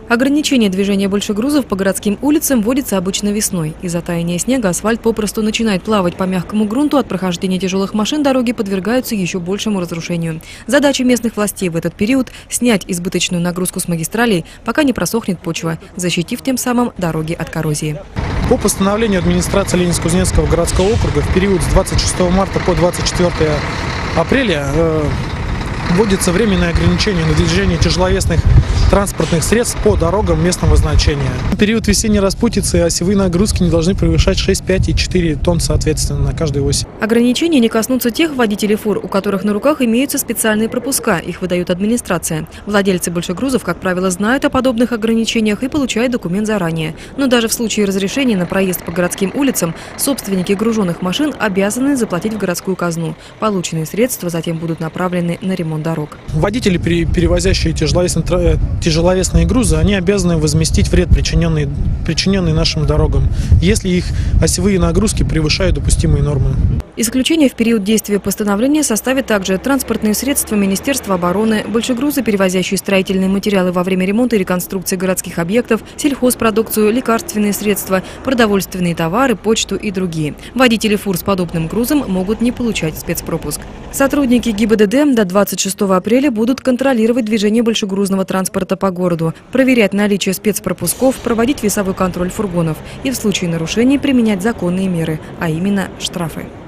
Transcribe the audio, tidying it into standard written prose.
Ограничение движения большегрузов по городским улицам вводится обычно весной. Из-за таяния снега асфальт попросту начинает плавать по мягкому грунту, от прохождения тяжелых машин дороги подвергаются еще большему разрушению. Задача местных властей в этот период – снять избыточную нагрузку с магистралей, пока не просохнет почва, защитив тем самым дороги от коррозии. По постановлению администрации Ленинско-Кузнецкого городского округа в период с 26 марта по 24 апреля вводится временное ограничение на движение тяжеловесных транспортных средств по дорогам местного значения. В период весенней распутицы осевые нагрузки не должны превышать 6, 5 и 4 тонн соответственно на каждой оси. Ограничения не коснутся тех водителей фур, у которых на руках имеются специальные пропуска, их выдает администрация. Владельцы большегрузов, как правило, знают о подобных ограничениях и получают документ заранее. Но даже в случае разрешения на проезд по городским улицам собственники груженных машин обязаны заплатить в городскую казну. Полученные средства затем будут направлены на ремонт дорог. Водители, перевозящие тяжеловесные грузы, они обязаны возместить вред, причиненный нашим дорогам, если их осевые нагрузки превышают допустимые нормы. Исключение в период действия постановления составят также транспортные средства Министерства обороны, большегрузы, перевозящие строительные материалы во время ремонта и реконструкции городских объектов, сельхозпродукцию, лекарственные средства, продовольственные товары, почту и другие. Водители фур с подобным грузом могут не получать спецпропуск. Сотрудники ГИБДД до 26 апреля будут контролировать движение большегрузного транспорта по городу, проверять наличие спецпропусков, проводить весовой контроль фургонов и в случае нарушений применять законные меры, а именно штрафы.